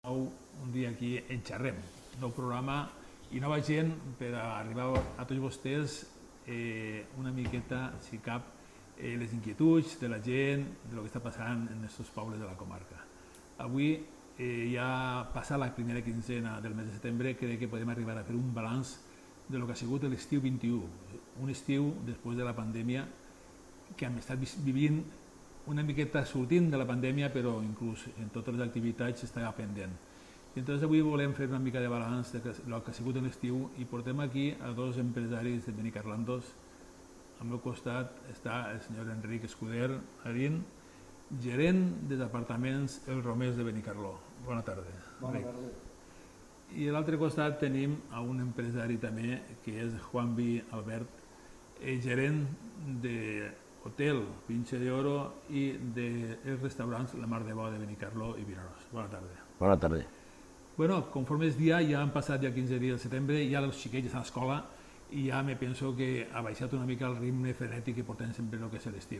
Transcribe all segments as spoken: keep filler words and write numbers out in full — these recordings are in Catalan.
Un dia aquí en xerrem, nou programa i nova gent per arribar a tots vostès una miqueta, si cap, les inquietuds de la gent, de lo que està passant en aquests pobles de la comarca. Avui, ja passat la primera quinzena del mes de setembre, crec que podem arribar a fer un balanç de lo que ha sigut l'estiu vint-i-u. Un estiu, després de la pandèmia, que hem estat vivint una miqueta sortint de la pandèmia, però inclús en totes les activitats estava pendent. I entonces avui volem fer una mica de balanç del que ha sigut l'estiu i portem aquí a dos empresaris de Benicarlandos. Al meu costat està el senyor Enric Escuder Arín, gerent de departaments Els Romers de Benicarló. Bona tarda. Bona tarda. I a l'altre costat tenim a un empresari també, que és Juanvi Albert, gerent de Hotel Pinche de Oro i dels restaurants La Mar de Bo de Benicarló i Vinaròs. Bona tarda. Bona tarda. Bueno, conforme és dia, ja han passat ja quinze dies de setembre, ja els xiquets estan a l'escola i ja me penso que ha baixat una mica el ritme frenètic que portem sempre el que és l'estiu.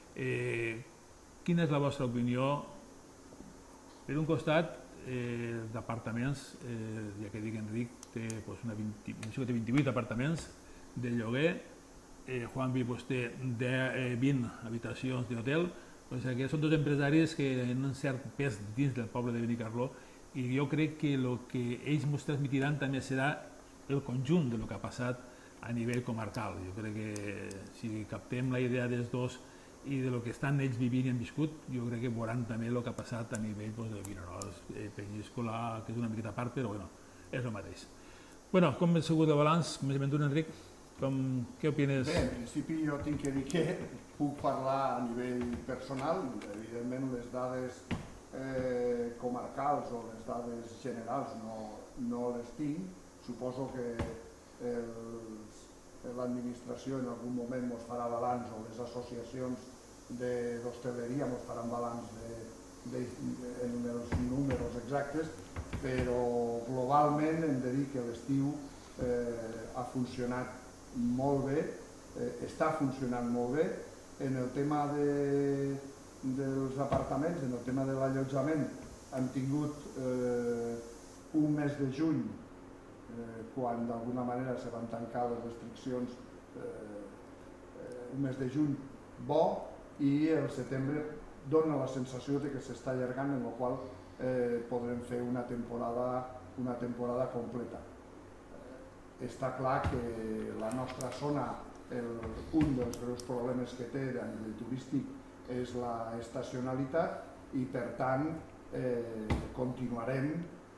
Quina és la vostra opinió? Per un costat, els apartaments, ja que dic Enric, té vint-i-vuit apartaments de lloguer, Juanvi té vint habitacions d'hotel, o sigui que són dos empresaris que tenen un cert pes dins del poble de Benicarló i jo crec que el que ells ens transmetiran també serà el conjunt del que ha passat a nivell comarcal. Jo crec que si captem la idea dels dos i del que estan ells vivint i han viscut, jo crec que veuran també el que ha passat a nivell de Vinaròs, Penyíscola, que és una miqueta a part, però és el mateix. Bueno, com ha sigut el balanç? Comencem tu, Enric. Què opines? Bé, en principi jo tinc que dir que puc parlar a nivell personal. Evidentment les dades comarcals o les dades generals no les tinc. Suposo que l'administració en algun moment ens farà balanç o les associacions d'hostaleria ens faran balanç en els números exactes, però globalment hem de dir que l'estiu ha funcionat molt bé, està funcionant molt bé. En el tema dels apartaments, en el tema de l'allotjament, hem tingut un mes de juny, quan d'alguna manera se van tancar les restriccions, un mes de juny bo, i el setembre dona la sensació que s'està allargant, en la qual podrem fer una temporada completa. Està clar que la nostra zona, un dels greus problemes que té a nivell turístic és la estacionalitat i per tant continuarem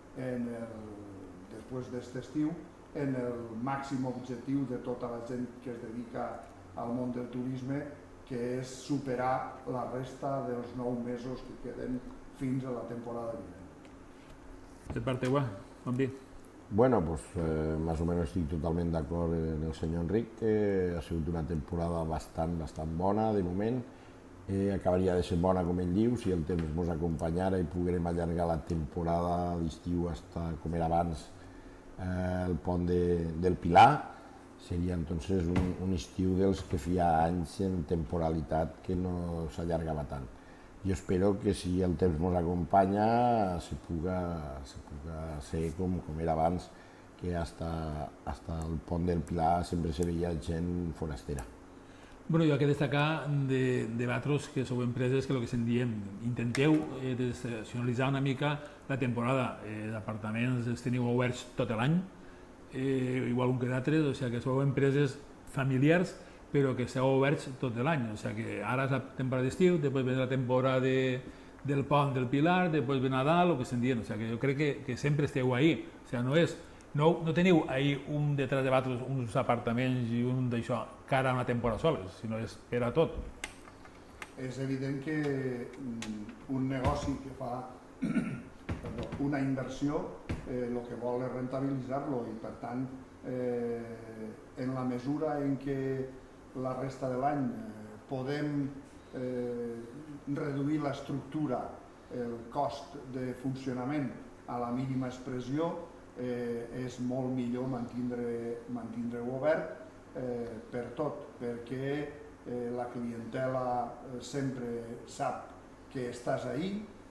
després d'aquest estiu en el màxim objectiu de tota la gent que es dedica al món del turisme, que és superar la resta dels nou mesos que queden fins a la temporada vinent. De part teva, Juanvi? Bueno, pues más o menos estic totalment d'acord amb el senyor Enric, que ha sigut una temporada bastant, bastant bona de moment. Acabaria de ser bona, com ell diu, si el temps ens acompanyara i poguérem allargar la temporada d'estiu fins com era abans el pont del Pilar. Seria entonces un estiu dels que feia anys en temporalitat que no s'allargava tant. Jo espero que si el temps ens acompanya se puga ser com era abans, que fins al pont del Pilar sempre se veia gent forastera. Bueno, jo he de destacar de vosaltres, que sou empreses, que el que se'n diem, intenteu desestacionalitzar una mica la temporada. D'apartaments els teniu oberts tot l'any, igual que d'altres, o sigui que sou empreses familiars, però que esteu oberts tot l'any. O sigui que ara és la temporada d'estiu, després ve la temporada del pont del Pilar, després ve Nadal, el que se'n diem. O sigui que jo crec que sempre esteu ahí. O sigui, no és... No teniu ahí un detrás de vosaltres, uns apartaments i un d'això, cara a una temporada sola, sinó és per a tot. És evident que un negoci que fa una inversió, el que vol és rentabilitzar-lo i, per tant, en la mesura en què la resta de l'any podem reduir l'estructura, el cost de funcionament a la mínima expressió, és molt millor mantindre-ho obert per tot, perquè la clientela sempre sap que estàs ahí,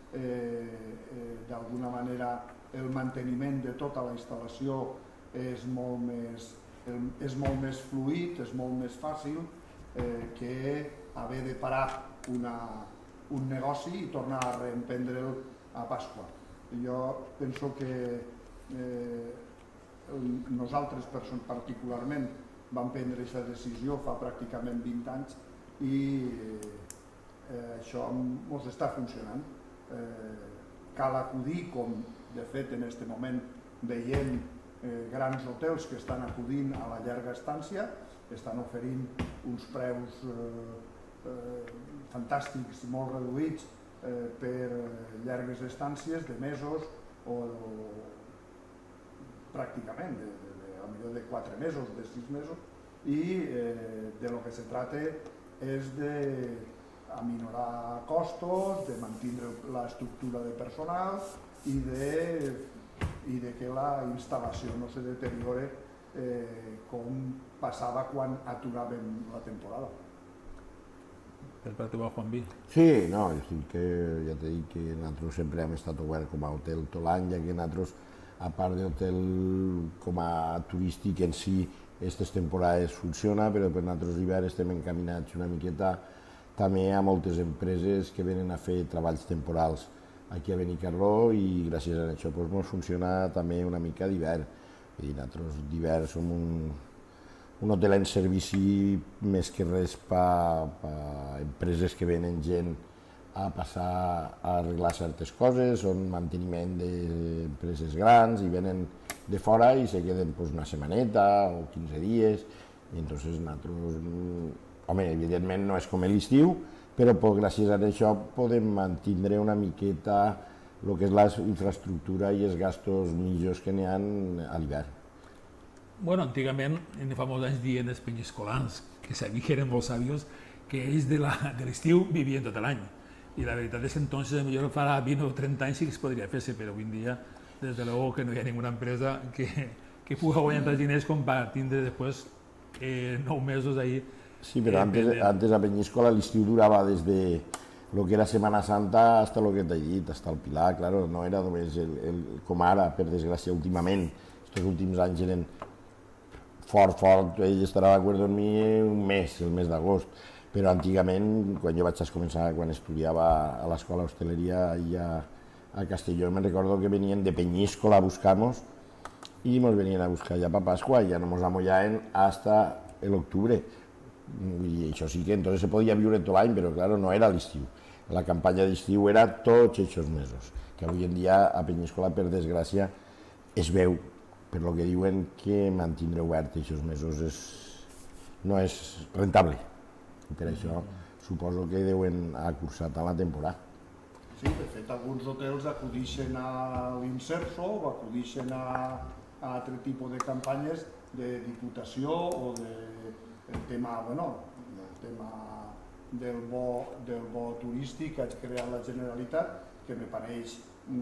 d'alguna manera el manteniment de tota la instal·lació és molt més, és molt més fluid, és molt més fàcil que haver de parar un negoci i tornar a reemprendre'l a Pasqua. Jo penso que nosaltres particularment vam prendre aquesta decisió fa pràcticament vint anys i això ens està funcionant. Cal acudir, com de fet en aquest moment veiem grans hotels que estan acudint a la llarga estància, estan oferint uns preus fantàstics, molt reduïts per llargues estàncies de mesos o pràcticament potser de quatre mesos, de sis mesos, i de lo que se trata és d'aminorar costos, de mantenir l'estructura de personal i de que la instal·lació no se deteriore com passava quan aturàvem la temporada. Per part teva, Juan Vi? Sí, no, jo sí que ja t'he dit que nosaltres sempre hem estat oberts com a hotel tot l'any, ja que nosaltres, a part d'hotel com a turístic en si, aquestes temporades funciona, però per nosaltres l'hivern estem encaminats una miqueta també a moltes empreses que venen a fer treballs temporals aquí a Benicarló i gràcies a això ens funciona també una mica d'hivern. Nosaltres d'hivern som un, un hotel en servici més que res per a empreses que venen gent a passar a arreglar certes coses, són manteniment d'empreses grans i venen de fora i se queden pues, una setmaneta o quinze dies i entonces nosaltres, home, evidentment no és com l'estiu, però pues, gràcies a això podem mantenir una miqueta el que és la infraestructura i els gastos millors que n'hi ha a l'hivern. Bueno, antigament, fa molts anys dient els penyiscolans, que sabien que eren molt sabios, que ells de l'estiu vivien tot l'any. I la veritat és que entonces, potser farà vint o trenta anys sí que es podria fer-se, però avui en dia, des de luego que no hi ha ninguna empresa que, que pugui guanyar tants diners com per tindre després eh, nou mesos ahí. Sí, però eh, antes, antes a Peñíscola l'estiu durava des de lo que era Semana Santa hasta lo que t'he dit, hasta el Pilar, claro, no era només el, el, com ara, per desgràcia, últimament, aquests últims anys eren fort, fort, ell estarà d'acord amb mi un mes, el mes d'agost, però antigament, quan jo vaig començar, quan estudiava a l'escola d'hostaleria a, a Castelló, me'n recordo que venien de Peñíscola a buscar-nos i ens venien a buscar ja per Pasqua i ja no ens amollaven hasta l'octubre. I això sí que entonces se podia viure tot l'any, però claro, no era l'estiu. La campanya d'estiu era tots aquests mesos, que avui en dia a Peñíscola, per desgràcia, es veu, per lo que diuen que mantenir obert aquests mesos és, no és rentable. Per això suposo que deuen acursar tant la temporada. Sí, de fet, alguns hotels acudixen a l'Inserso o acudixen a, a altre tipus de campanyes de diputació o de el tema, bueno, el tema del bo, del bo turístic que ha creat la Generalitat, que me pareix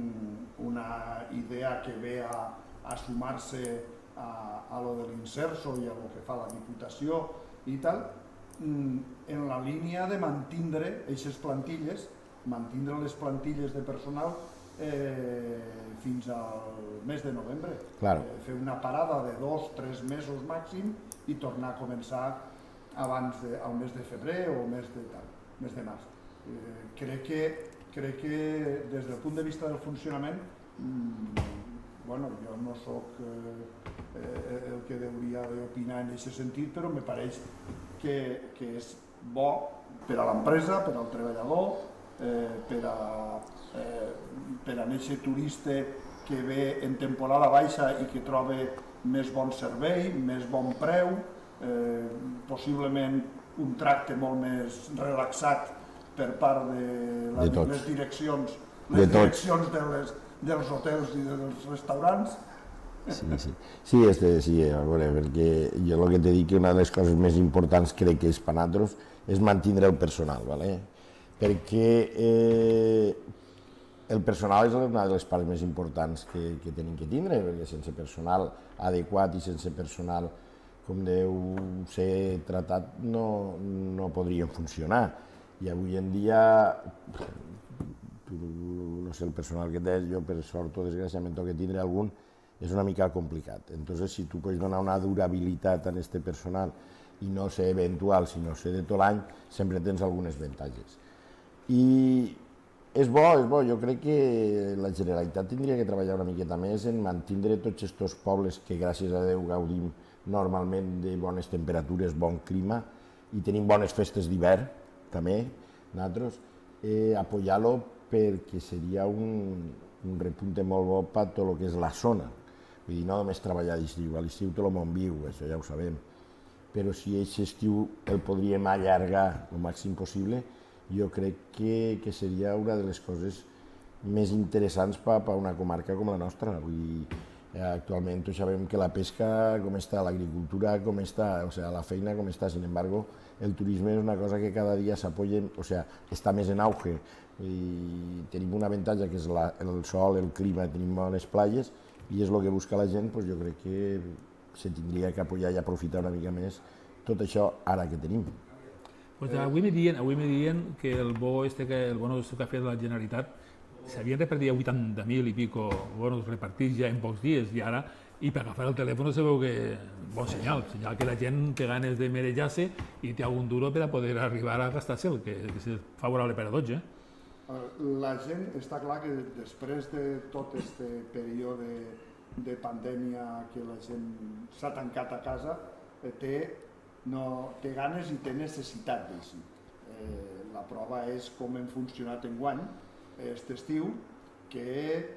una idea que ve a, a sumar-se a, a lo de l'Inserso i a lo que fa la Diputació i tal, en la línia de mantindre aquestes plantilles, mantindre les plantilles de personal eh, fins al mes de novembre. Claro. Eh, fer una parada de dos, tres mesos màxim i tornar a començar abans de, al mes de febrer o mes de, tal, mes de març. Eh, crec, que, crec que des del punt de vista del funcionament, mmm, bueno, jo no sóc eh, el que hauria d'opinar en aquest sentit, però me pareix que, que és bo per a l'empresa, per al treballador, eh, per a, eh, per a aquest turista que ve en temporada baixa i que troba més bon servei, més bon preu, eh, possiblement un tracte molt més relaxat per part de, la, de les direccions, les de direccions de les, dels hotels i dels restaurants. Sí, sí, sí, este, sí a veure, perquè jo el que t'he dit que una de les coses més importants crec que és per nosaltres és mantenir el personal, ¿vale? Perquè eh, el personal és una de les parts més importants que, que tenim que tindre, perquè sense personal adequat i sense personal com deu ser tratat no, no podrien funcionar. I avui en dia, tu no sé el personal que tens, jo per sort o desgraciament que tindré algun, és una mica complicat. Entonces, si tu pots donar una durabilitat a este personal i no ser eventual, sinó ser de tot l'any, sempre tens algunes avantatges. I és bo, és bo, jo crec que la Generalitat tindria que treballar una miqueta més en mantindre tots aquests pobles que gràcies a Déu gaudim normalment de bones temperatures, bon clima, i tenim bones festes d'hivern, també, nosaltres, eh, apoyar-lo perquè seria un, un repunte molt bo per tot el que és la zona. Vull dir, no només treballar a l'estiu, a l'estiu tot el món viu, això ja ho sabem, però si aquest estiu el podríem allargar el màxim possible, jo crec que, que seria una de les coses més interessants per a una comarca com la nostra. Vull dir, actualment tots sabem que la pesca com està, l'agricultura com està, o sea, la feina com està, sin embargo, el turisme és una cosa que cada dia s'apoya, o sea, està més en auge i tenim un avantatge que és la, el sol, el clima, tenim bones platges i és el que busca la gent, doncs jo crec que se tindria que apoyar i aprofitar una mica més tot això ara que tenim. Pues avui me diuen, avui me diuen que el bo este que el bono que ha fet la Generalitat s'havien repartit vuitanta mil i pico bonos repartits ja en pocs dies i ara, i per agafar el telèfon se veu que bon senyal, senyal que la gent té ganes de merejar-se i té algun duro per a poder arribar a gastar-se'l, que, que és favorable per a tots, eh? La gent, està clar que després de tot aquest període de pandèmia que la gent s'ha tancat a casa, té, no, té ganes i té necessitat d'així. Eh, la prova és com hem funcionat enguany, aquest estiu, que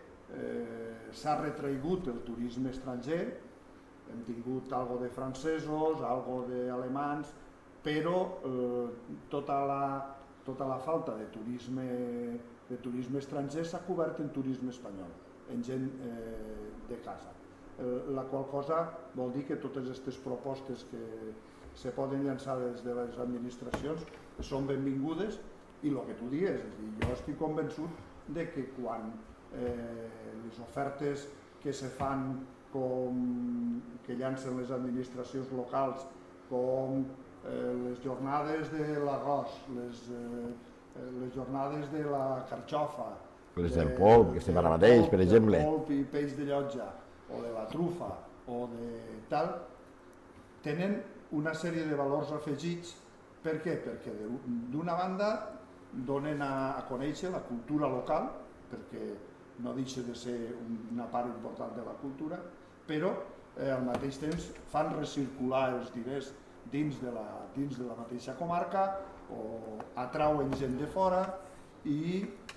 eh, s'ha retraigut el turisme estranger, hem tingut algo de francesos, algo d'alemans, però eh, tota la tota la falta de turisme, de turisme estranger s'ha cobert en turisme espanyol, en gent eh, de casa. Eh, la qual cosa vol dir que totes aquestes propostes que se poden llançar des de les administracions són benvingudes i el que tu dius, és dir, jo estic convençut de que quan eh, les ofertes que se fan com que llancen les administracions locals com Eh, les jornades de l'arròs, les, eh, les jornades de la carxofa, les del polp, que estem ara mateix, per exemple. El polp i peix de llotja, o de la trufa, o de tal, tenen una sèrie de valors afegits. Per què? Perquè d'una banda donen a, a conèixer la cultura local, perquè no deixa de ser una part important de la cultura, però eh, al mateix temps fan recircular els diners dins de la, dins de la mateixa comarca o atrauen gent de fora i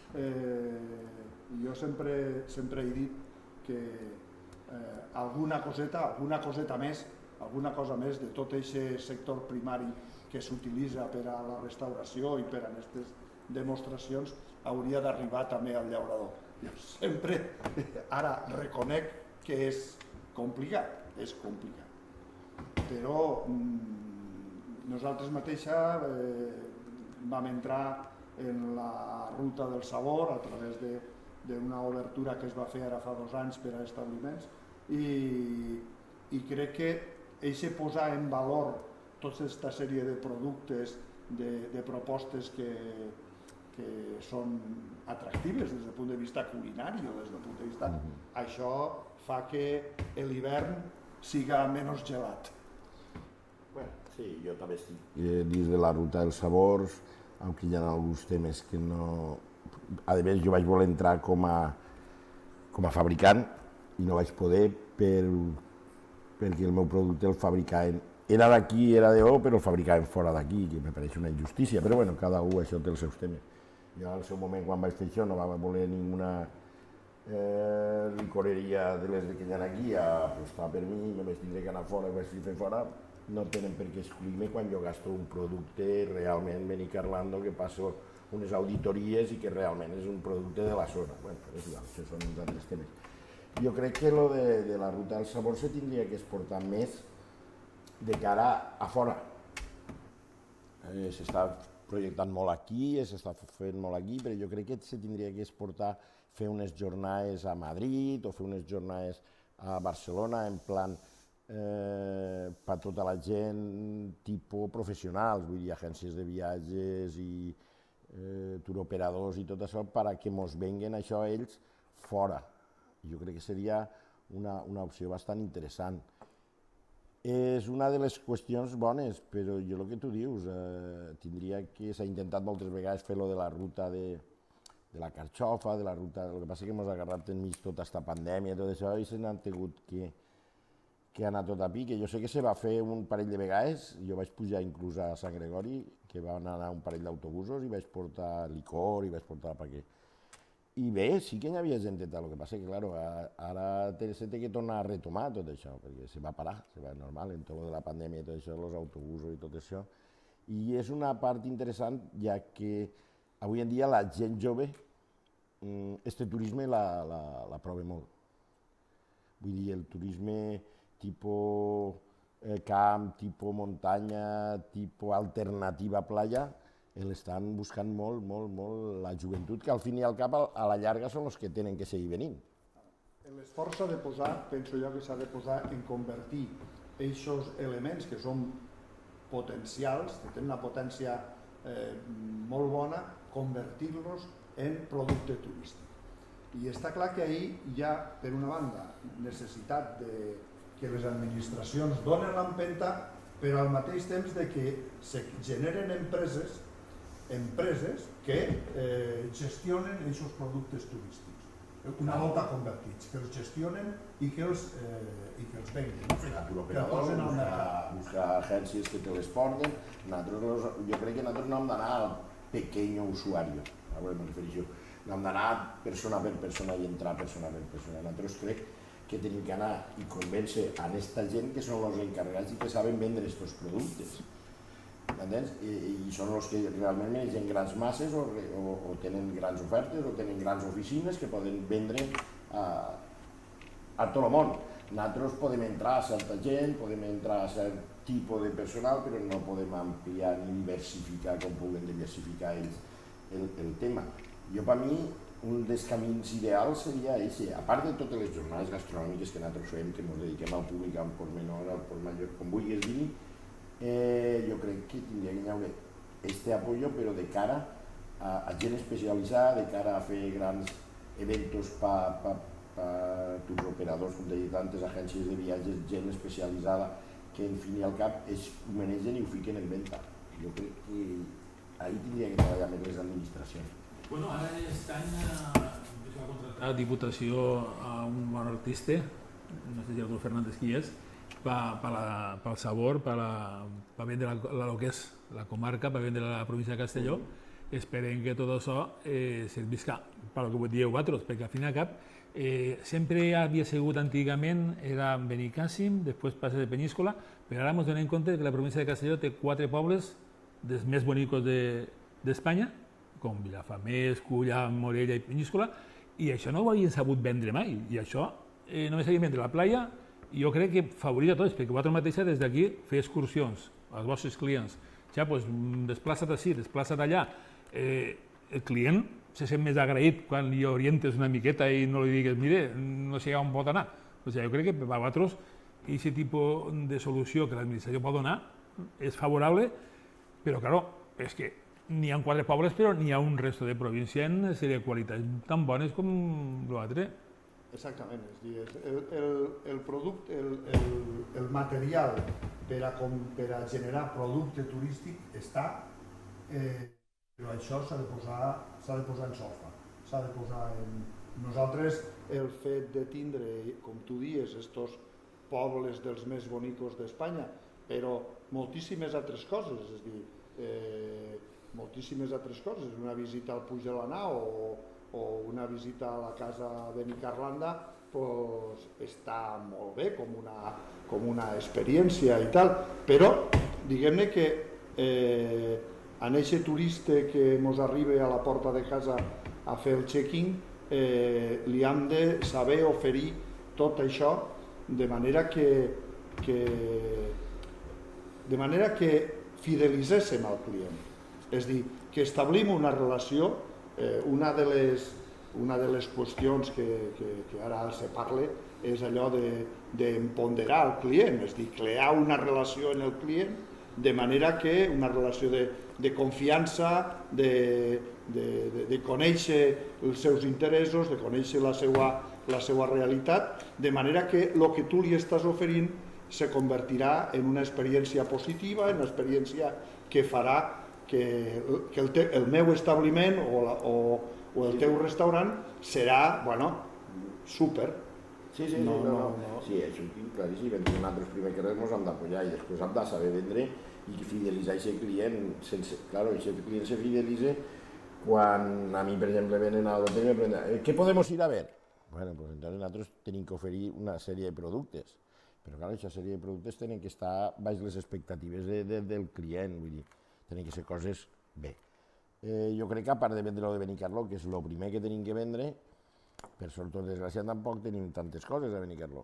eh, jo sempre, sempre he dit que eh, alguna coseta, alguna coseta més, alguna cosa més de tot aquest sector primari que s'utilitza per a la restauració i per a aquestes demostracions hauria d'arribar també al llaurador. Jo sempre, ara reconec que és complicat, és complicat. Però mm, nosaltres mateixa eh, vam entrar en la ruta del sabor a través d'una obertura que es va fer ara fa dos anys per a establiments i, i crec que eixe posar en valor tota aquesta sèrie de productes, de, de propostes que, que són atractives des del punt de vista culinari o des del punt de vista... Mm-hmm. Això fa que l'hivern siga menys gelat. Bueno, sí, jo també estic eh, dins de la ruta dels sabors, aunque hi ha alguns temes que no... A més, jo vaig voler entrar com a, com a fabricant i no vaig poder per, perquè el meu producte el fabricaven... Era d'aquí, era de O, però el fabricaven fora d'aquí, que me pareix una injustícia, però bueno, cada un això té els seus temes. Jo al seu moment, quan vaig fer això, no vaig voler ninguna eh, licoreria de les que hi ha aquí a apostar per mi, només tindré que anar fora i vaig fer fora. No tenen per què excluir-me quan jo gasto un producte realment benicarlando, que passo unes auditories i que realment és un producte de la zona. Bueno, és igual, això són uns altres temes. Jo crec que lo de, de la ruta del sabor se tindria que exportar més de cara a fora. Eh, S'està projectant molt aquí, s'està fent molt aquí, però jo crec que se tindria que exportar, fer unes jornades a Madrid o fer unes jornades a Barcelona en plan Eh, per tota la gent tipus professionals, vull dir, agències de viatges i eh, turoperadors i tot això, perquè mos venguen això ells fora. Jo crec que seria una, una opció bastant interessant. És una de les qüestions bones, però jo el que tu dius, eh, tindria que s'ha intentat moltes vegades fer-lo de la ruta de, de la carxofa, de la ruta... El que passa és que ens ha agarrat enmig tota aquesta pandèmia i tot això i se n'han tingut que, que anar tot a pique. Jo sé que se va fer un parell de vegades, jo vaig pujar inclús a Sant Gregori, que van anar un parell d'autobusos i vaig portar licor i vaig portar pa què. I bé, sí que hi havia gent i tal, el que passa que, clar, ara se té que tornar a retomar tot això, perquè se va parar, se va normal, en tot de la pandèmia i tot això, els autobusos i tot això. I és una part interessant, ja que avui en dia la gent jove, este turisme la, la, la prova molt. Vull dir, el turisme tipus eh, camp, tipus muntanya, tipus alternativa playa, l'estan buscant molt, molt, molt la joventut, que al fin i al cap, a la llarga, són els que tenen que seguir venint. L'esforç s'ha de posar, penso jo que s'ha de posar en convertir aquests elements que són potencials, que tenen una potència eh, molt bona, convertir-los en producte turístic. I està clar que ahir hi ha, per una banda, necessitat de que les administracions donen l'empenta, però al mateix temps de que se generen empreses empreses que eh, gestionen aquests productes turístics, una volta convertits, que els gestionen i que els, eh, i que els venguin, que els posen al mercat. Buscar agències que te les porten. Nosaltres, jo crec que nosaltres no hem d'anar al pequeño usuari, a veure, me refereixo, no hem d'anar persona per persona i entrar persona per persona. Nosaltres crec que tenim que anar i convèncer a aquesta gent que són els encarregats i que saben vendre aquests productes. M'entens? I, I són els que realment mengen grans masses o, o, o tenen grans ofertes o tenen grans oficines que poden vendre a, a tot el món. Nosaltres podem entrar a certa gent, podem entrar a cert tipus de personal, però no podem ampliar ni diversificar com puguen diversificar ells el, el tema. Jo, per mi, un dels camins ideals seria aquest, a part de totes les jornades gastronòmiques que nosaltres fem, que ens dediquem al públic, al port menor, al port major, com vulguis dir, Eh, jo crec que tindria que haver aquest apoyo, però de cara a, a gent especialitzada, de cara a fer grans eventos per pa, pa, tours operadors, com deia, tantes agències de viatges, gent especialitzada, que en fin i al cap es ho manegen i ho fiquen en venda. Jo crec que ahir tindria que treballar més les administracions. Bueno, ara aquest any eh, es va contractar a Diputació a un bon artista, no sé si Artur Fernández qui és, pel sabor, per vendre la, lo que és la comarca, per vendre la província de Castelló. Esperem que tot això eh, servisca per lo que dieu vosaltres, perquè al fin i al cap eh, sempre havia sigut antigament, era Benicàssim, després passa de Peníscola, però ara ens donem compte que la província de Castelló té quatre pobles dels més bonicos d'Espanya, de, com Vilafamés, Culla, Morella i Peníscola, i això no ho havien sabut vendre mai, i això eh, només havien vendre la playa. Jo crec que favoritza a tots, perquè vosaltres mateixa des d'aquí fer excursions als vostres clients. Ja, doncs, desplaça't ací, desplaça't allà. Eh, el client se sent més agraït quan li orientes una miqueta i no li digues, mire, no sé on pot anar. O sigui, jo crec que per vosaltres aquest tipus de solució que l'administració pot donar és favorable, però, clar, és que n'hi ha quatre pobles, però n'hi ha un resto de província en sèrie de qualitats tan bones com l'altre. Exactament, és dir, el, el, el, producte, el, el, el material per a, com, per a generar producte turístic està, eh, però això s'ha de, de posar en solfa, s'ha de posar en... Nosaltres, el fet de tindre, com tu dius, estos pobles dels més bonicos d'Espanya, però moltíssimes altres coses, és dir, eh, moltíssimes altres coses, una visita al Puig de la Nau o o una visita a la casa de Micarlanda, pues, està molt bé com una, com una experiència i tal, però diguem-ne que eh, a aquest turista que ens arriba a la porta de casa a fer el check-in eh, li hem de saber oferir tot això de manera que, que, de manera que fidelitzéssim al client, és dir, que establim una relació. Eh, una, de les, una de les qüestions que, que, que ara se parla és allò d'empoderar de, el client, és dir, crear una relació en el client de manera que una relació de, de confiança, de, de, de, de conèixer els seus interessos, de conèixer la seva, la seva realitat, de manera que el que tu li estàs oferint se convertirà en una experiència positiva, en una experiència que farà que, que el, te, el meu establiment o, la, o, o el teu restaurant serà, bueno, súper. Sí, sí, no, no, no, no. Sí, això ho tinc claríssim. Nosaltres primer que res ens hem d'apoyar i després hem de saber vendre i fidelitzar aquest client. Sense, claro, aquest client se fidelitza quan a mi, per exemple, venen a l'hotel i me pregunten ¿qué podemos ir a ver? Bueno, pues entonces nosotros tenim que oferir una sèrie de productes, però clar, aquesta sèrie de productes tenen que estar baix les expectatives de, de, del client, vull dir, tenen que ser coses bé. Eh, jo crec que a part de vendre-lo de Benicarló, que és el primer que tenim que vendre, per sort o desgràcia tampoc tenim tantes coses a Benicarló.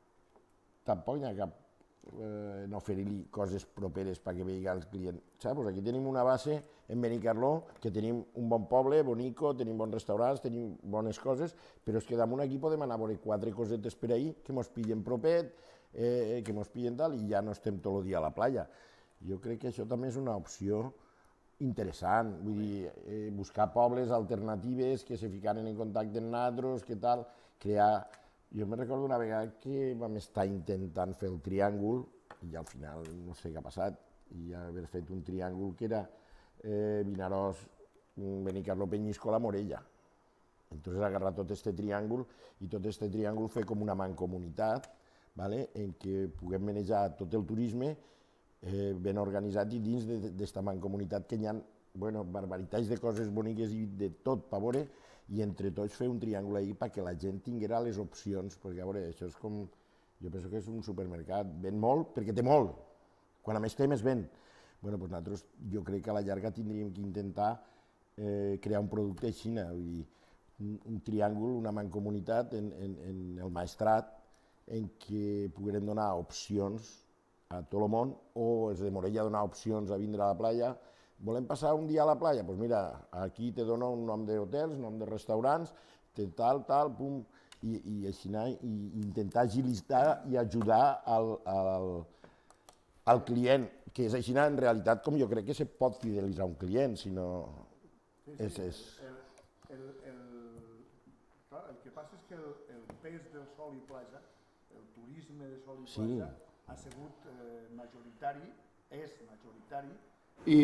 Tampoc hi ha cap eh, no oferir-li coses properes perquè vegi el client. Saps? Aquí tenim una base en Benicarló que tenim un bon poble, bonico, tenim bons restaurants, tenim bones coses, però és que damunt aquí podem anar a veure quatre cosetes per ahir que mos pillen propet, eh, que mos pillen tal, i ja no estem tot el dia a la platja. Jo crec que això també és una opció interessant, vull dir, eh, buscar pobles alternatives que se ficaren en contacte amb nosaltres, que tal, crear... Jo me recordo una vegada que vam estar intentant fer el triàngul i al final no sé què ha passat, i haver fet un triàngul que era eh, Vinaròs, Benicarló, Penyíscola, Morella. Entonces agarrar tot este triàngul i tot este triàngul fer com una mancomunitat, ¿vale? En què puguem manejar tot el turisme Eh, ben organitzat i dins d'esta mancomunitat que hi ha bueno, barbaritats de coses boniques i de tot per veure i entre tots fer un triàngul ahir perquè la gent tinguera les opcions, perquè a veure, això és com, jo penso que és un supermercat, ven molt perquè té molt, quan a més té més ven. Bueno, doncs nosaltres jo crec que a la llarga tindríem que intentar eh, crear un producte així, vull dir, un, un triàngul, una mancomunitat en, en, en el Maestrat en què poguérem donar opcions a tot el món, o els de Morella donar opcions a vindre a la platja. Volem passar un dia a la platja? Doncs mira, aquí te dono un nom d'hotels, nom de restaurants, tal, tal, pum, i, i així anar, i intentar agilitzar i ajudar al, al, al client, que és així anar, en realitat, com jo crec que se pot fidelitzar un client, si no... Sí, és, sí, és... El, el, el, clar, el que passa és que el, el pes del sol i platja, el turisme de sol i platja, sí. Ha sigut eh, majoritari, és majoritari, i,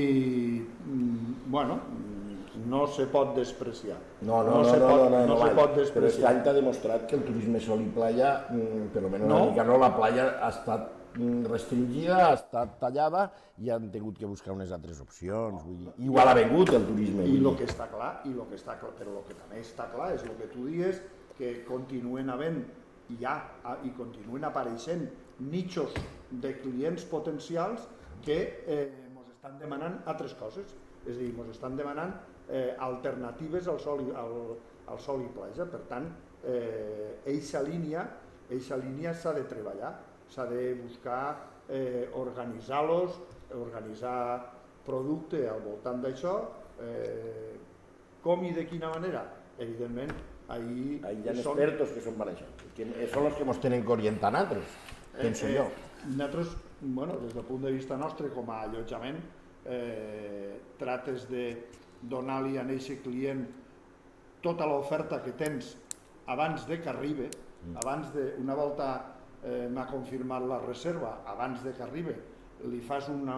mm, bueno, no se pot despreciar. No, no, no, no, no, no, no, se pot despreciar. Però aquest any t'ha demostrat que el turisme sol i playa, per almenys una mica no, la playa ha estat restringida, ha estat tallada i han tingut que buscar unes altres opcions. Vull dir, igual ha vengut el turisme. I el que està clar, i el que està clar, però el que també està clar és el que tu dius, que continuen havent i ja i continuen apareixent nichos de clients potencials que eh, ens estan demanant altres coses, és a dir, ens estan demanant eh, alternatives al sol, i, al, al sol i platja. Per tant, eh, eixa línia, eixa línia s'ha de treballar, s'ha de buscar eh, organitzar-los, organitzar producte al voltant d'això, eh, com i de quina manera? Evidentment, ahí... Ahí hi ha són... expertos que són per això, que són els que ens tenen que orientar a nosaltres, penso eh, eh, jo. Nosaltres, bueno, des del punt de vista nostre, com a allotjament, eh, trates de donar-li a aquest client tota l'oferta que tens abans de que arribi, mm. abans de, una volta eh, m'ha confirmat la reserva, abans de que arribi, li fas una...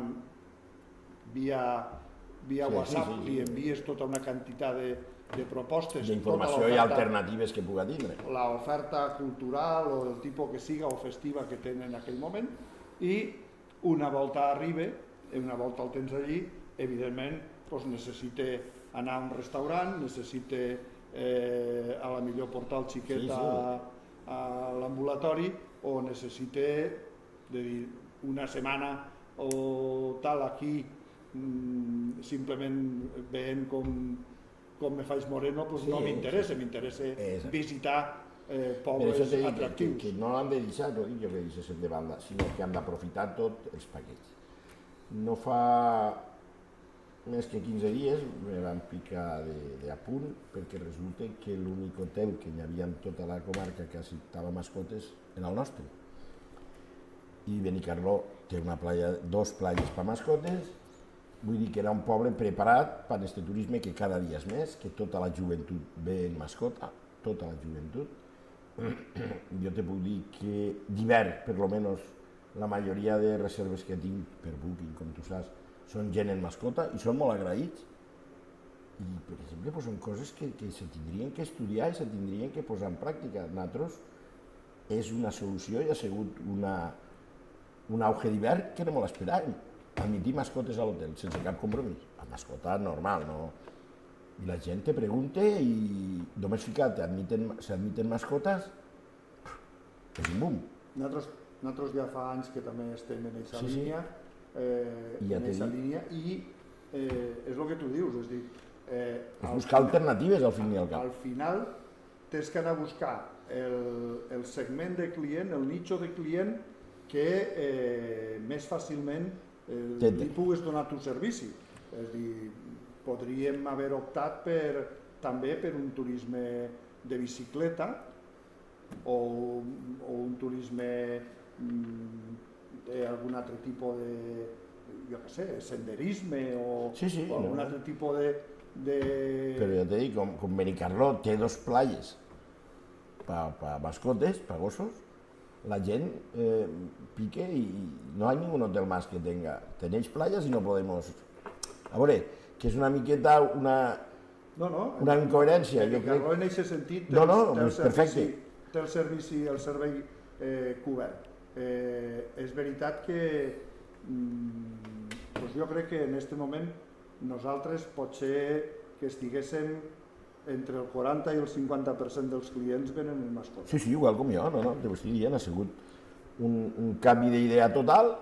via, via sí, WhatsApp, sí, sí, sí. Li envies tota una quantitat de de propostes, d'informació i alternatives que puga tindre. L'oferta cultural o del tipus que siga o festiva que tenen en aquell moment, i una volta arriba, una volta el tens allí, evidentment doncs necessita anar a un restaurant, necessita eh, a la millor portar el xiquet sí, sí. a, a l'ambulatori, o necessita de dir, una setmana o tal aquí mmm, simplement veient com com me faig moreno, doncs sí, no m'interessa, sí. M'interessa visitar eh, pobles dic, atractius. Que, que no l'han de deixar, no dic jo que deixessin de banda, sinó que han d'aprofitar tot els paquets. No fa més que quinze dies me van picar de, de a punt perquè resulta que l'únic hotel que hi havia en tota la comarca que acceptava mascotes era el nostre. i Benicarló té una playa, dos platges per mascotes, vull dir que era un poble preparat per a aquest turisme que cada dia és més, que tota la joventut ve en mascota, tota la joventut. Jo te puc dir que d'hivern, per lo menos, la majoria de reserves que tinc per Booking, com tu saps, són gent en mascota i són molt agraïts. I, per exemple, pues, són coses que, que se tindrien que estudiar i se tindrien que posar en pràctica. Nosaltres és una solució i ha sigut una, un auge d'hivern que no me l'esperàvem. Admitir mascotes a l'hotel sense cap compromís. La mascota normal, no? I la gent te pregunta i només ficat, s'admiten mascotes, és un boom. Nosaltres, nosaltres ja fa anys que també estem en aquesta Sí, sí. línia, eh, I ja en t'he aquesta dit. línia, i eh, és el que tu dius, és a dir, eh, És al buscar alternatives al fin i al cap. al final tens que anar a buscar el, el segment de client, el nicho de client que eh, més fàcilment eh, Té- li puguis donar tu servici. És a dir, podríem haver optat per, també per un turisme de bicicleta o, o un turisme mm, d'algun altre tipus de, jo què sé, senderisme o, Sí, sí, o algun no. altre tipus de, de... Però ja t'he dit, com, com Benicarló té dos platges per pa mascotes, per gossos, la gent eh, pique i no hi ha ningú hotel más que tenga. Tenéis playas y no podemos... A veure, que és una miqueta una, No, no, una incoherència, jo crec. Carlo en aquest sentit té, No, no, el, té, el és perfecte. servici, té el servici, el servei eh, cobert. Eh, és veritat que mm, doncs jo crec que en aquest moment nosaltres potser que estiguéssim entre el quaranta i el cinquanta per cent dels clients venen en mascota. Sí, sí, igual com jo, no, no, t'ho estic dient, ha sigut un, un canvi d'idea total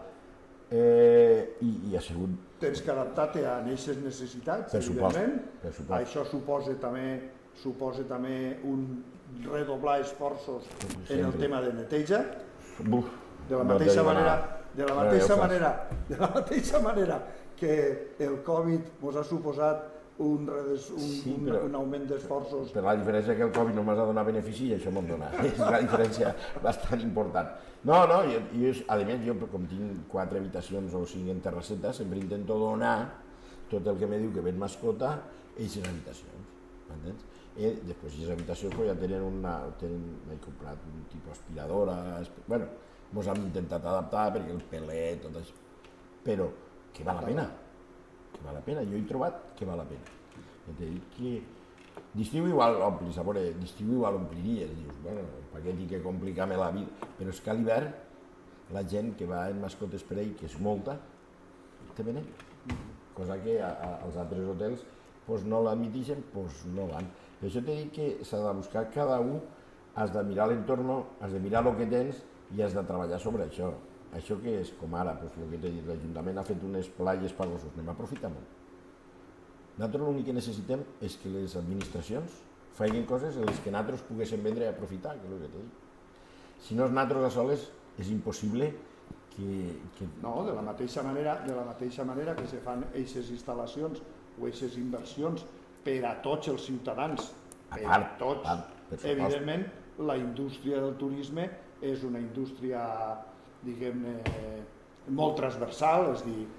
eh, i, i ha sigut... Tens que adaptar-te a aquestes necessitats, Per supost, evidentment. per supost. Això suposa també, suposa també un redoblar esforços en el Sempre. tema de neteja. Buf, De la no te mateixa digo manera, nada. de la No, mateixa ja ho fas. manera, de la mateixa manera que el Covid ens ha suposat un, redes, un, Sí, un, però- un augment d'esforços. Però la diferència és que el Covid no m'ha donat benefici i això me'n dona. És una diferència bastant important. No, no, jo, jo, a més, jo com tinc quatre habitacions o cinc en terrasseta, sempre intento donar tot el que me diu que ven mascota a aquestes habitacions, m'entens? I després aquestes habitacions pues, ja tenen una... Tenen, he comprat un tipus aspiradora... Esp... Bueno, mos hem intentat adaptar perquè el pelet, tot això... Però que val la pena, que val la pena, jo he trobat que val la pena. Et he dit que d'estiu igual omplis, a veure, d'estiu igual ompliries, dius, bueno, per què tinc que complicar-me la vida? Però és que a l'hivern la gent que va en mascotes per ell, que és molta, te venen. Cosa que a, a, als altres hotels pues, no l'admitixen, pues, no van. Per això t'he dit que s'ha de buscar cada un, has de mirar l'entorn, has de mirar el que tens i has de treballar sobre això. Això que és com ara, pues, el que t'he dit, l'Ajuntament ha fet unes platges per gossos, anem a aprofitar molt. Nosaltres l'únic que necessitem és que les administracions facin coses en les que nosaltres poguéssim vendre i aprofitar, que és el que t'he dit. Si no és nosaltres a soles, és impossible que... que... No, de la mateixa manera, de la mateixa manera que se fan aquestes instal·lacions o aquestes inversions per a tots els ciutadans, A per part, a tots. a part, per supost. Evidentment, la indústria del turisme és una indústria, diguem-ne, molt transversal, és a dir,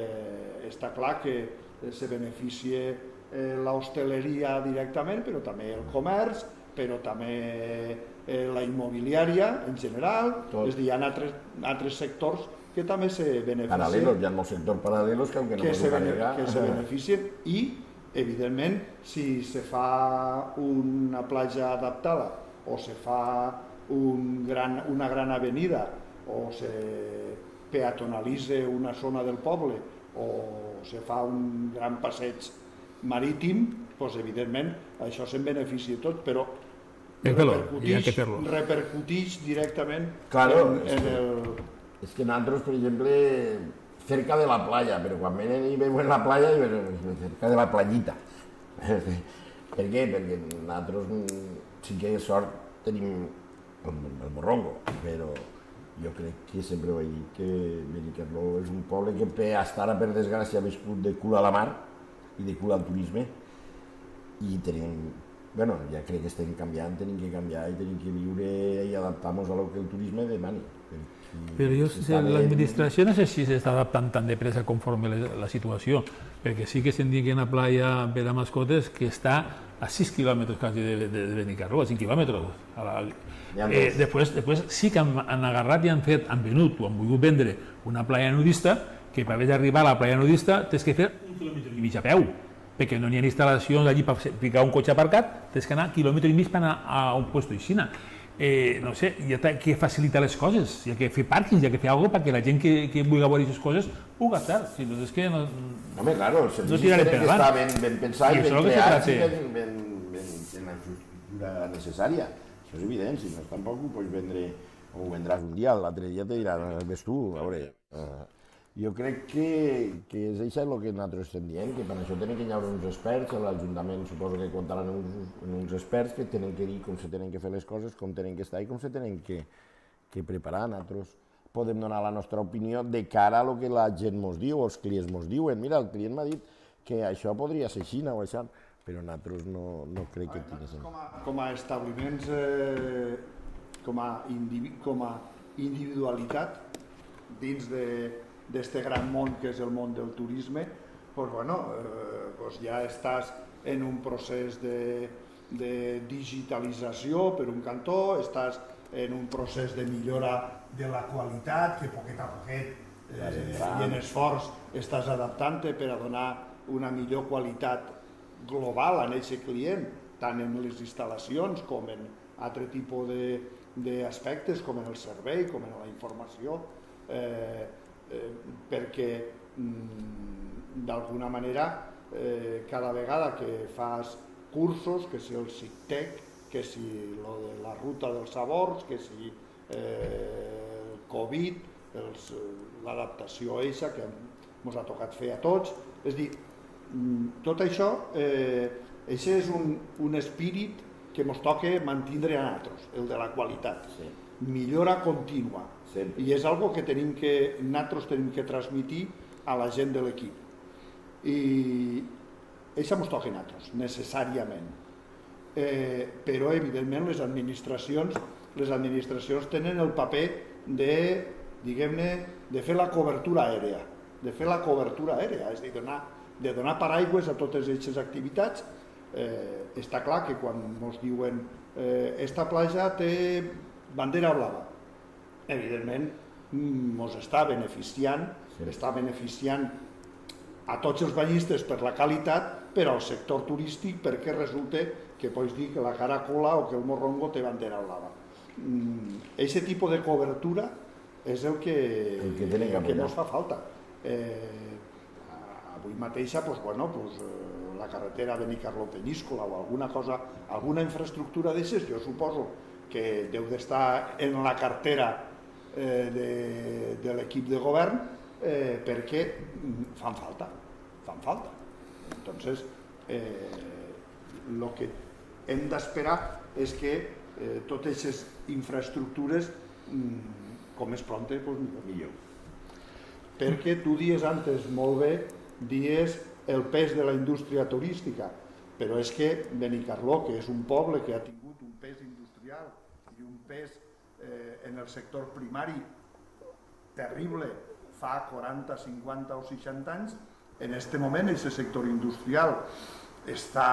eh, està clar que se beneficia eh, l'hostaleria directament, però també el comerç, però també eh, la immobiliària en general, Tot. és a dir, hi ha altres, altres sectors que també se beneficien. Paral·lelos, hi ha molts sectors paral·lelos que aunque no que m'ho se, puc bene, negar... que se beneficien i, evidentment, si se fa una platja adaptada o se fa un gran, una gran avenida o se peatonalitza una zona del poble o se fa un gran passeig marítim, doncs, evidentment, això se'n beneficia tot, però Hay que fer-lo, i hi ha que repercutix, fer-lo. repercutix directament Claro, en, és en que- el... Es que nosaltres, per exemple, cerca de la playa, però quan venen i veuen la playa, diuen, cerca de la playita. Per què? Perquè nosaltres mm, sí que sort tenim el, el morrongo, però jo crec que sempre ho he dit que Benicarló és un poble que per estar per desgràcia ha viscut de cul a la mar i de cul al turisme i tenim bueno, ja crec que estem canviant, tenim que canviar i tenim que viure i adaptar-nos a lo que el turisme demani. Però jo, l'administració no sé si s'està adaptant tan de pressa conforme la situació, perquè sí que se'n diu que una playa per a mascotes que està a sis quilòmetres quasi de, de, de Benicarló, a cinc quilòmetres. Eh, després, després sí que han, han agarrat i han fet, han venut o han volgut vendre una playa nudista, que per haver d'arribar a la playa nudista tens que fer un quilòmetre i mig a peu, perquè no hi ha instal·lacions allí per ficar un cotxe aparcat, tens que anar quilòmetre i mig per anar a un lloc d'Ixina. Eh, no sé, hi ha que facilitar les coses, hi ha que fer pàrquings, hi ha que fer alguna cosa perquè la gent que, que vulgui veure aquestes coses pugui estar. Si no, és que no, Home, claro, els no tirarem per que estar ben, ben pensats, ben creats i ben, ben, ben, en la infraestructura necessària. Això és evident, si no tampoc ho pots vendre, o ho vendràs un dia, l'altre dia te diran, ves tu, a veure... Uh, jo crec que, que és això el que nosaltres estem dient, que per això tenen que hi haver uns experts, l'Ajuntament suposo que comptaran uns, uns experts que tenen que dir com se tenen que fer les coses, com tenen que estar i com se tenen que, que preparar. Nosaltres podem donar la nostra opinió de cara a lo que la gent ens diu, o els clients ens diuen. Mira, el client m'ha dit que això podria ser Xina o això, però nosaltres no, no crec que tingui sentit. Com a, com a establiments, eh, com, a individu, com a individualitat dins de d'este gran món que és el món del turisme, doncs, bueno, eh, doncs ja estàs en un procés de, de digitalització per un cantó, estàs en un procés de millora de la qualitat, que poquet a poquet eh, i en esforç estàs adaptant-te per a donar una millor qualitat global a aquest client, tant en les instal·lacions com en altre tipus d'aspectes, com en el servei, com en la informació, eh, Eh, perquè mm, d'alguna manera eh, cada vegada que fas cursos, que si el SICTEC, que si lo de la ruta dels sabors, que si eh, el Covid, l'adaptació eixa que ens ha tocat fer a tots, és a dir, mm, tot això, eh, això és un, un espírit que ens toca mantindre a nosaltres, el de la qualitat, sí. Millora contínua. I és algo que tenim que, nosaltres tenim que transmitir a la gent de l'equip. I això ens toca a nosaltres, necessàriament. Eh, però, evidentment, les administracions, les administracions tenen el paper de, diguem-ne, de fer la cobertura aèrea, de fer la cobertura aèrea, és a dir, donar, de donar paraigües a totes aquestes activitats. Eh, està clar que quan ens diuen eh, esta platja té bandera blava, evidentment ens està beneficiant, sí. Està beneficiant a tots els banyistes per la qualitat, però al sector turístic perquè resulta que pots dir que la Caracola o que el Morrongo té bandera blava. Aquest tipus de cobertura és el que, el que, que, que ens fa falta. Eh, avui mateixa, pues, bueno, pues, la carretera Benicarló-Penyíscola o alguna cosa, alguna infraestructura d'aixes, jo suposo que deu d'estar en la cartera eh, de, de l'equip de govern eh, perquè fan falta, fan falta. Entonces, el eh, que hem d'esperar és que eh, totes aquestes infraestructures, com més pronte, pues millor. Perquè tu dies antes molt bé, dies el pes de la indústria turística, però és que Benicarló, que és un poble que ha tingut un pes industrial i un pes eh, en el sector primari terrible fa quaranta, cinquanta o seixanta anys, en aquest moment aquest sector industrial està...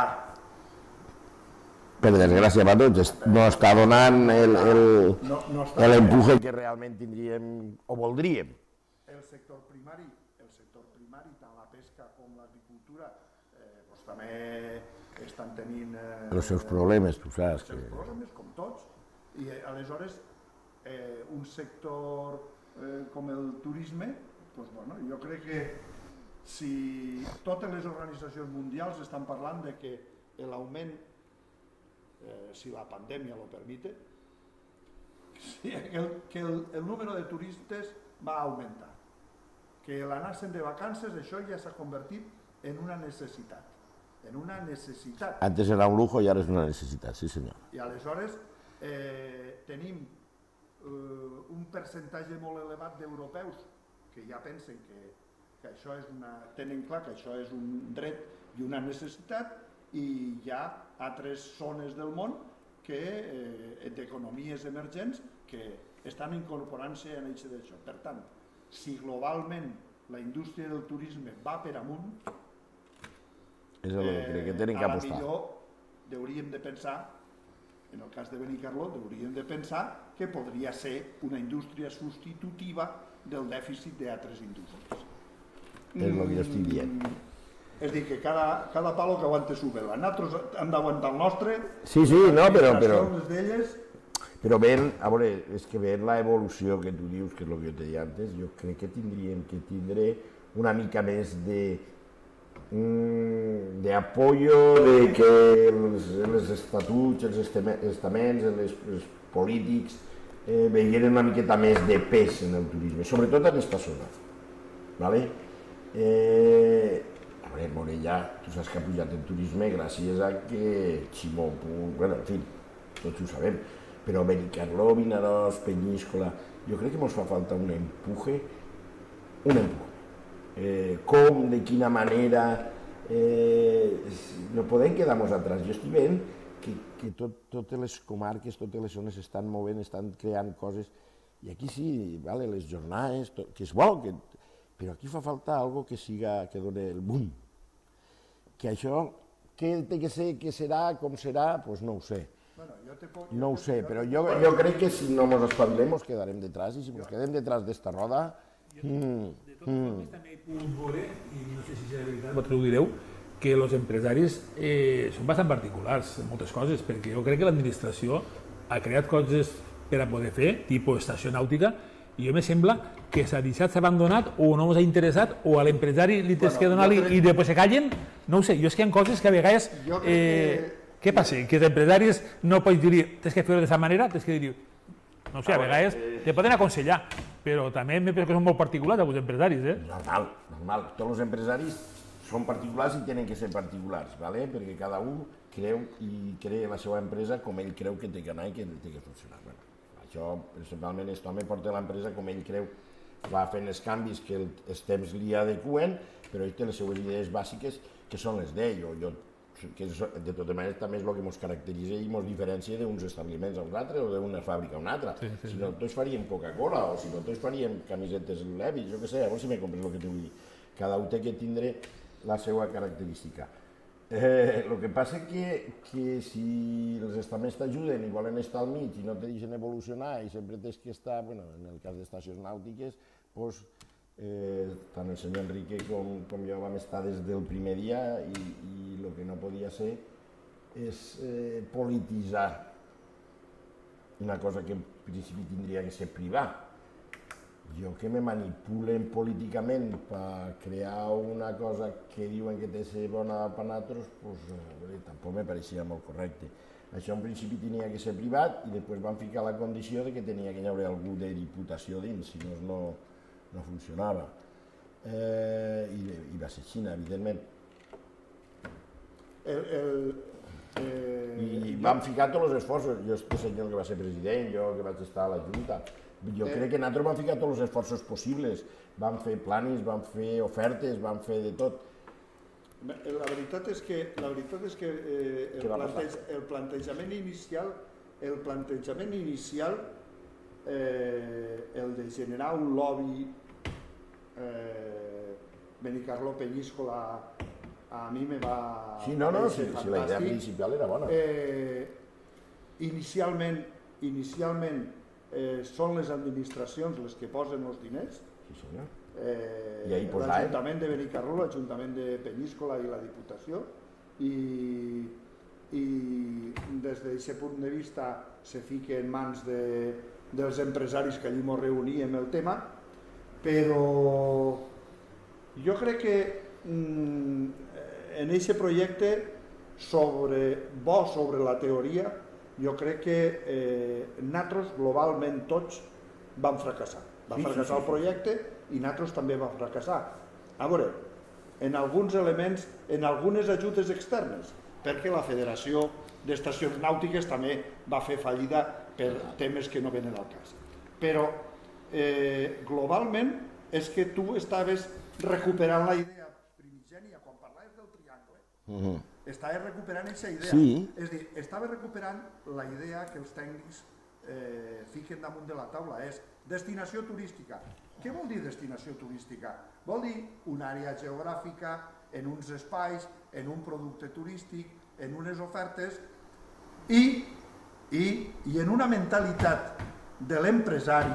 Per desgràcia per tots, no està donant l'empuje que realment tindríem o voldríem. El sector primari, el sector primari, tant la pesca com l'agricultura, eh, doncs també estan tenint... Eh, els seus problemes, tu saps. Els seus que... problemes, com tots. I eh, aleshores, eh, un sector eh, com el turisme, doncs, bueno, jo crec que si totes les organitzacions mundials estan parlant de que l'augment, eh, si la pandèmia lo permite, si el, que el, el número de turistes va augmentar, que l'anar-se'n de vacances, això ja s'ha convertit en una necessitat, en una necessitat. Antes era un lujo i ara és una necessitat, sí senyor. I aleshores eh, tenim eh, un percentatge molt elevat d'europeus que ja pensen que, que això és una, tenen clar que això és un dret i una necessitat, i hi ha altres zones del món d'economies emergents que estan incorporant-se en això d'això. Per tant, si globalment la indústria del turisme va per amunt, és el que crec que tenen que apostar. A la millor hauríem de pensar, en el cas de Benicarló, hauríem de pensar que podria ser una indústria substitutiva del dèficit d'altres indústries. És el que jo estic dient. És a dir, que cada, cada palo que aguante su vela. Nosaltres hem d'aguantar el nostre, sí, sí, no, però, però, les d'elles... Però ben, a veure, és que ben la evolució que tu dius, que és el que jo te deia antes, jo crec que tindríem que tindre una mica més de mm, d'apoyo, de que els, els estatuts, els estaments, els, els polítics eh, vegueren una miqueta més de pes en el turisme, sobretot en aquesta zona. ¿Vale? Eh, a veure, Morella, tu saps que ha pujat el turisme gràcies a que Ximó, bueno, en fi, tots ho sabem, però Benicarló, Vinaròs, Peñíscola, jo crec que ens fa falta un empuje, un empuje. Eh, com, de quina manera, eh, no podem quedar-nos atrás. Jo estic veient que, que tot, totes les comarques, totes les zones estan movent, estan creant coses, i aquí sí, vale, les jornades, tot, que és bo, que, però aquí fa falta algo que siga, que doni el boom. Que això, què té que ser, què serà, com serà, doncs pues no ho sé. Bueno, jo te puc, no jo ho sé, jo però te... jo, jo crec que si no ens espavilem ens quedarem detrás, i si ens quedem detrás d'esta roda... Jo, mm, de totes mm. formes, també he pogut veure, i no sé si és veritat, vosaltres ho direu, que els empresaris eh, són bastant particulars en moltes coses, perquè jo crec que l'administració ha creat coses per a poder fer, tipus estació nàutica, i jo me sembla que s'ha deixat, s'ha abandonat, o no ens ha interessat, o a l'empresari li tens bueno, que donar-li crec... i després se callen. No ho sé, jo és que hi ha coses que a vegades... Eh, que... Què passa? Que els empresaris no pots dir tens que fer-ho d'aquesta manera, tens que dir... No sé, a vegades te poden aconsellar, però també em penso que són molt particulars els empresaris, eh? Normal, normal. Tots els empresaris són particulars i tenen que ser particulars, ¿vale? Perquè cada un creu i crea la seva empresa com ell creu que té que anar i que té que funcionar. Bueno, això, principalment, aquest home porta l'empresa com ell creu, va fent els canvis que els temps li adeqüen, però ell té les seues idees bàsiques que són les d'ell. Jo, que de totes maneres també és el que ens caracteritza i ens diferencia d'uns establiments a uns altres o d'una fàbrica a una altra. Sí, sí, si no, tots faríem Coca-Cola o si no, tots faríem camisetes Levi's, jo què sé, a veure si me compres el que t'ho vull dir. Cada un té que tindre la seva característica. Eh, el que passa és que, que si els estaments t'ajuden i volen estar al mig i no te deixen evolucionar i sempre tens que estar, bueno, en el cas d'estacions nàutiques, doncs, Eh, tant el senyor Enrique com, com jo vam estar des del primer dia i, i el que no podia ser és eh, polititzar una cosa que en principi tindria que ser privat. Jo que me manipulen políticament per crear una cosa que diuen que té ser bona per nosaltres, pues, eh, tampoc me pareixia molt correcte. Això en principi tenia que ser privat i després van ficar la condició de que tenia que hi haver algú de diputació dins, si no, no no funcionava. Eh, i, I va ser Xina, evidentment. El, el, eh, I vam ficar tots els esforços. Jo, este senyor que va ser president, jo que vaig estar a la Junta, jo eh, crec que nosaltres vam ficar tots els esforços possibles. Vam fer planis, vam fer ofertes, vam fer de tot. La veritat és que, la veritat és que eh, el, planteig, el plantejament inicial, el plantejament inicial, eh, el de generar un lobby eh, Benicarló, Peñíscola, a mi me va... Sí, no, no, sí, sí, la idea principal era bona. Eh, inicialment, inicialment eh, són les administracions les que posen els diners. Sí, senyor. Eh, l'Ajuntament de Benicarló, l'Ajuntament de Peñíscola i la Diputació, i, i des d'aquest punt de vista se fica en mans de, dels empresaris que allí ens reuníem el tema, però jo crec que mm, en aquest projecte sobre, bo sobre la teoria, jo crec que eh, nosaltres globalment tots vam fracassar. Va sí, fracassar sí, sí, el projecte i nosaltres també vam fracassar. A veure, en alguns elements, en algunes ajudes externes, perquè la Federació d'Estacions Nàutiques també va fer fallida per temes que no venen al cas. Però eh, globalment és que tu estaves recuperant la idea primigènia quan parlaves del triangle, Estava recuperant aquesta idea. Sí. És a dir, estava recuperant la idea que els tècnics eh, fiquen damunt de la taula, és destinació turística. Què vol dir destinació turística? Vol dir una àrea geogràfica, en uns espais, en un producte turístic, en unes ofertes i, i, i en una mentalitat de l'empresari,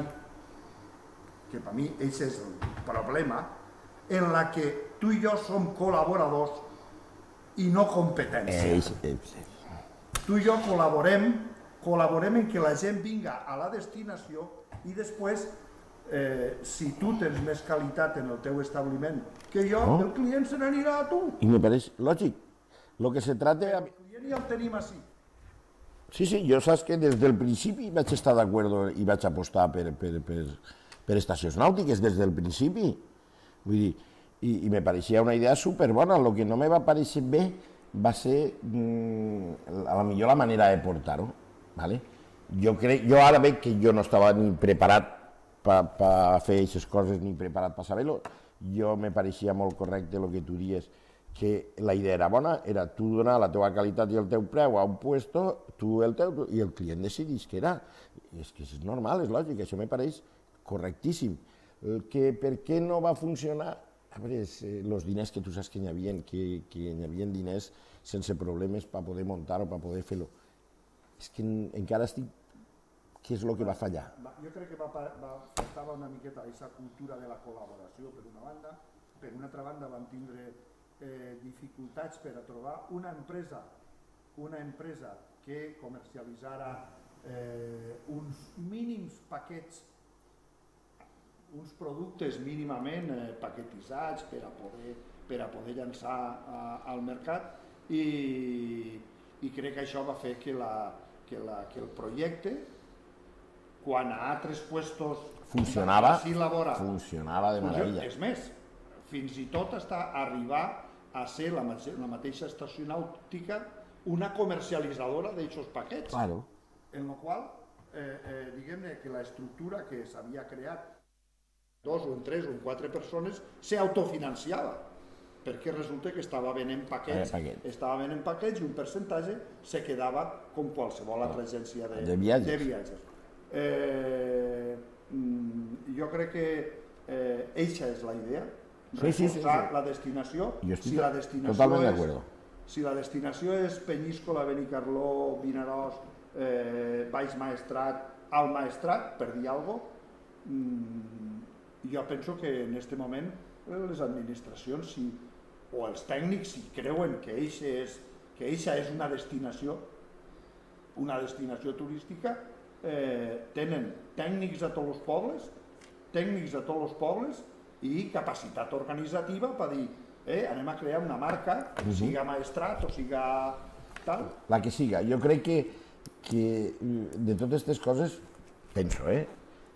que per mi aquest és el problema, en la que tu i jo som col·laboradors i no competència. Tu i jo col·laborem, col·laborem en que la gent vinga a la destinació i després, eh, si tu tens més qualitat en el teu establiment que jo, no? El client se n'anirà a tu. I me pareix lògic. Lo que se trata... El client ja el tenim així. Sí, sí, jo saps que des del principi vaig estar d'acord i vaig apostar per, per, per, per estacions nàutiques, des del principi. Vull dir, i, i me pareixia una idea superbona. El que no me va pareixer bé va ser mmm, a la millor la manera de portar-ho. ¿Vale? Jo, crec, jo ara veig que jo no estava ni preparat per pa fer aquestes coses, ni preparat per saber-ho. Jo me pareixia molt correcte el que tu dies, que la idea era bona, era tu donar la teva qualitat i el teu preu a un puesto, tu el teu, i el client decidís què era. I és que és normal, és lògic, això me pareix correctíssim. El que per què no va funcionar? A veure, els diners que tu saps que hi havia, que, que hi havia diners sense problemes per poder muntar-ho, per poder fer-ho. És que encara estic... Què és el que va fallar? Jo crec que va, va, faltava una miqueta aquesta cultura de la col·laboració, per una banda. Per una altra banda van tindre eh, dificultats per a trobar una empresa, una empresa que comercialitzara eh, uns mínims paquets, uns productes mínimament eh, paquetitzats per a poder, per a poder llançar a, al mercat i, i crec que això va fer que, la, que, la, que el projecte, quan a altres puestos funcionava, labora, funcionava de meravella. És més, fins i tot està arribar a ser la, la mateixa estació nàutica una comercialitzadora d'aquests paquets. Claro. En la qual, eh, eh, diguem-ne que l'estructura que s'havia creat dos o en tres o en quatre persones s'autofinanciava, perquè resulta que estava venent paquets, paquet. estava venent paquets i un percentatge se quedava com qualsevol altra agència de, de viatges. De viatges. Eh, jo crec que eh, eixa és la idea, sí, sí, sí, sí. la destinació. Jo estic si la destinació totalment és, d'acord. Si la destinació és Penyíscola, Benicarló, Vinaròs, eh, Baix Maestrat, Alt Maestrat, per dir alguna cosa, mmm, jo penso que en aquest moment les administracions si, o els tècnics, si creuen que eixa és, que eixa és una destinació, una destinació turística, eh, tenen tècnics a tots els pobles, tècnics a tots els pobles i capacitat organitzativa per dir, eh, anem a crear una marca, uh-huh. siga Maestrat o siga tal. La que siga. Jo crec que, que de totes aquestes coses, penso, eh,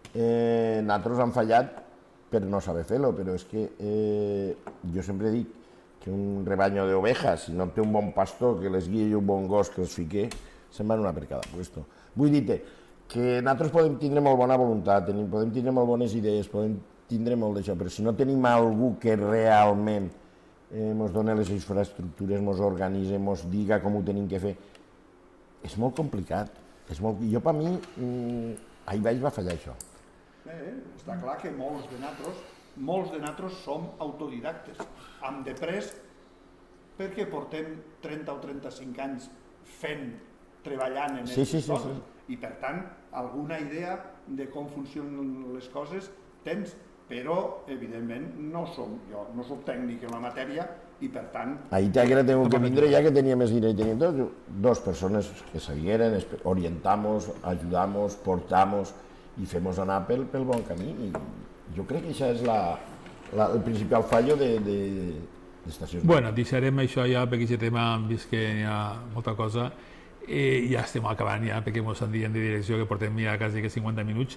eh nosaltres hem fallat per no saber fer-lo, però és que eh, jo sempre dic que un rebaño d'ovejas, si no té un bon pastor que les guia i un bon gos que els fique, se'n van una per cada puesto. Vull dir-te que nosaltres podem tindre molt bona voluntat, tenim, podem tindre molt bones idees, podem tindre molt d'això, però si no tenim algú que realment eh, ens doni les infraestructures, ens organitza, ens diga com ho tenim que fer, és molt complicat. És molt... Jo, per mi, mm, ahir baix va fallar això. Eh, està clar que molts de nosaltres, molts de nosaltres som autodidactes, amb de pres, perquè portem trenta o trenta-cinc anys fent, treballant en sí, aquestes sí, sí, coses, sí. i per tant, alguna idea de com funcionen les coses tens, però evidentment no som, jo no soc tècnic en la matèria i per tant... Ahí te que tengo que vindre, ja que tenia més diners, teníem dos, dos persones que sabien, orientamos, ayudamos, portamos i fem anar pel, pel bon camí. I jo crec que això és la, la, el principal fallo de, de, d'estacions. Bueno, deixarem això ja perquè aquest tema hem vist que hi ha molta cosa i ja estem acabant ja perquè ens han dit de direcció que portem ja quasi cinquanta minuts.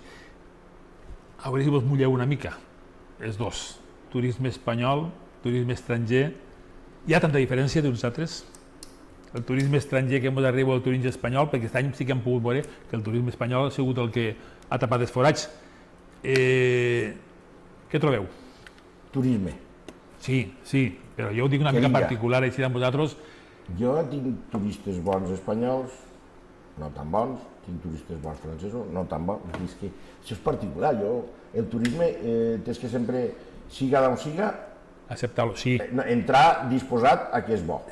A veure si vos mulleu una mica, els dos, turisme espanyol, turisme estranger. Hi ha tanta diferència d'uns altres? El turisme estranger que ens arriba al turisme espanyol, perquè aquest any sí que hem pogut veure que el turisme espanyol ha sigut el que ha tapat els forats. Eh, què trobeu? Turisme. Sí, sí, però jo ho dic una mica particular així amb vosaltres. Jo tinc turistes bons espanyols, no tan bons, tinc turistes bons francesos, no tan bons, és que això és particular, jo, el turisme eh, tens que sempre, siga d'on siga, acceptar-lo, sí. Entrar disposat a que és bo.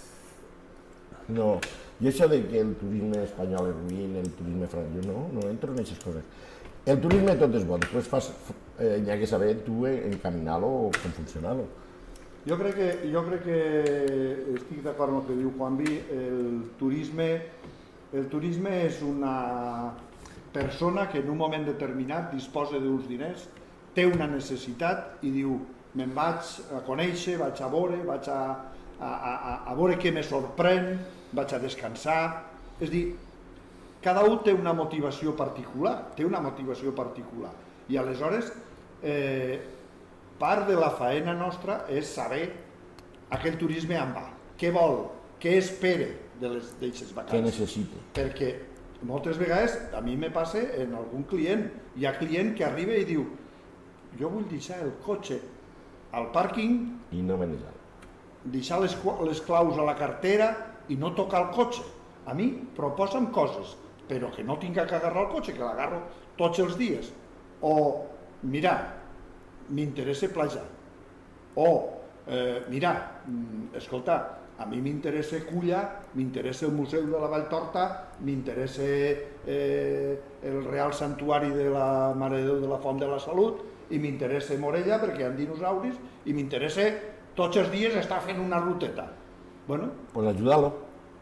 No, i això de que el turisme espanyol és ruïn, el turisme francès, no, no entro en aquestes coses. El turisme tot és bo, després fas, eh, hi ha que saber tu encaminar-lo o com funcionar-lo. Jo crec que, jo crec que estic d'acord amb el que diu Juanvi, el turisme, el turisme és una persona que en un moment determinat disposa d'uns diners, té una necessitat i diu me'n vaig a conèixer, vaig a veure, vaig a, a, a, a veure què me sorprèn, vaig a descansar, és a dir, cada un té una motivació particular, té una motivació particular i aleshores eh, part de la faena nostra és saber aquell turisme on va, què vol, què espera d'aquestes vacances. Què necessita. Perquè moltes vegades, a mi me passa en algun client, hi ha client que arriba i diu jo vull deixar el cotxe al pàrquing i no me n'hi deixar les, les claus a la cartera i no tocar el cotxe. A mi proposa'm coses, però que no tinc que agarrar el cotxe, que l'agarro tots els dies. O, mira, m'interessa platja. O, eh, mira, escolta, a mi m'interessa Culla, m'interessa el Museu de la Valltorta, m'interessa eh, el Real Santuari de la Mare de Déu de la Font de la Salut, i m'interessa Morella perquè hi ha dinosauris, i m'interessa tots els dies estar fent una ruteta. Bueno, pues ajudar-lo.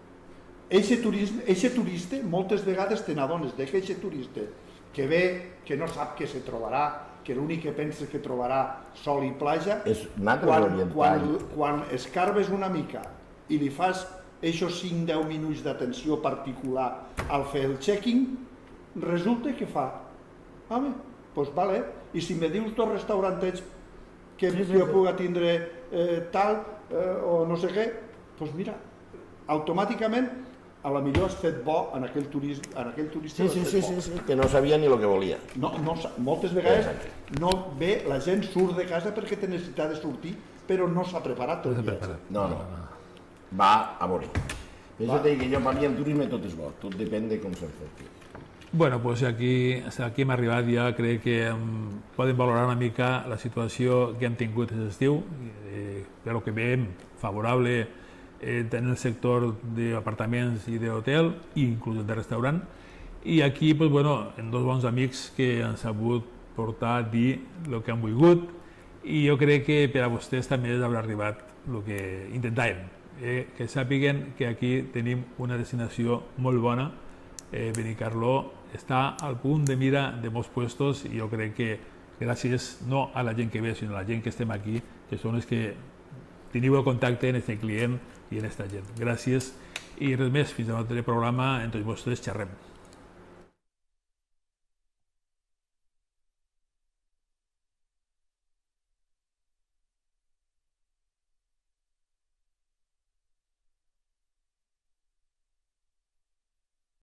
Eixe turisme, eixe turista, moltes vegades te n'adones de que eixe turista que ve, que no sap què se trobarà, que l'únic que pensa que trobarà sol i platja, quan, quan, quan escarbes una mica i li fas eixos cinc a deu minuts d'atenció particular al fer el check-in, resulta que fa, home, doncs vale, i si me dius dos restaurantets que jo pugui tindre eh, tal eh, o no sé què, doncs mira, automàticament a la millor has fet bo en aquell turista. En aquell turista sí, sí, sí, sí, sí, que no sabia ni el que volia. No, no, moltes vegades no ve, la gent surt de casa perquè té necessitat de sortir, però no s'ha preparat el viatge. No, no, va a veure. Això t'he dit que jo, per mi el turisme tot és bo, tot depèn de com se'n fet. Bueno, pues aquí, aquí hem arribat ja, crec que um, poden valorar una mica la situació que hem tingut aquest estiu, eh, per lo que veiem favorable eh, en el sector d'apartaments i d'hotel, i inclús de restaurant, i aquí, pues, bueno, en dos bons amics que han sabut portar a dir el que han volgut, i jo crec que per a vostès també haurà arribat el que intentàvem, eh, que sàpiguen que aquí tenim una destinació molt bona. eh, Benicarló està al punt de mira de molts puestos i jo crec que gràcies no a la gent que ve, sinó a la gent que estem aquí, que són els que teniu el contacte en aquest client i en aquesta gent. Gràcies i res més, fins al nostre programa, entre vostres xerrem.